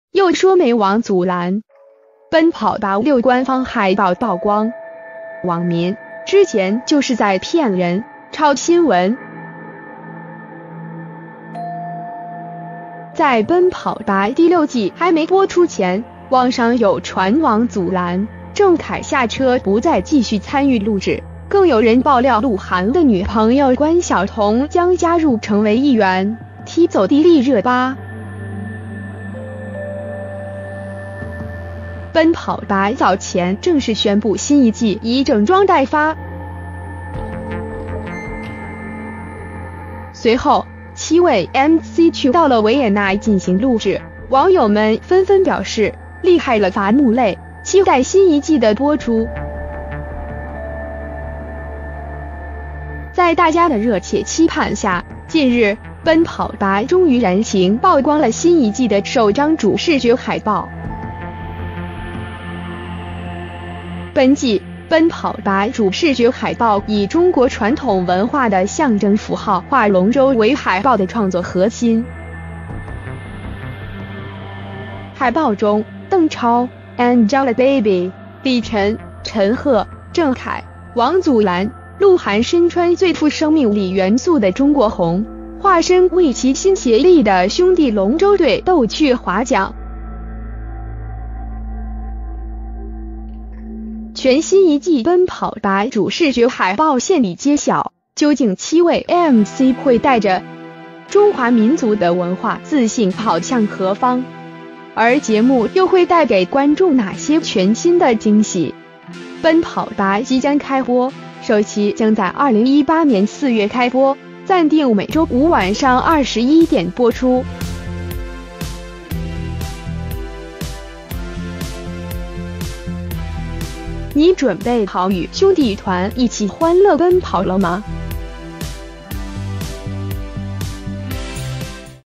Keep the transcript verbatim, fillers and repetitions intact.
又说没王祖蓝。奔跑吧六官方海报曝光，网民之前就是在骗人，抄新闻。在奔跑吧第六季还没播出前，网上有传王祖蓝、郑恺下车不再继续参与录制，更有人爆料鹿晗的女朋友关晓彤将加入成为一员，踢走迪丽热巴。奔跑吧早前正式宣布新一季以整装待发，随后七位 M C 去到了维也纳进行录制，网友们纷纷表示厉害了伐木累，期待新一季的播出。在大家的热切期盼下，近日奔跑吧终于燃情曝光了新一季的首张主视觉海报。本季奔跑吧主视觉海报以中国传统文化的象征符号画龙舟为海报的创作核心。海报中，邓超、Angelababy、李晨、陈赫、郑恺、王祖蓝、鹿晗身穿最富生命力元素的中国红，化身为其新协力的兄弟龙舟队逗趣划桨。全新一季奔跑吧主视觉海报现已揭晓，究竟七位 M C 会带着中华民族的文化自信跑向何方？而节目又会带给观众哪些全新的惊喜？奔跑吧即将开播，首期将在二零一八年四月开播，暂定每周五晚上二十一点播出。你准备好与兄弟团一起欢乐奔跑了吗？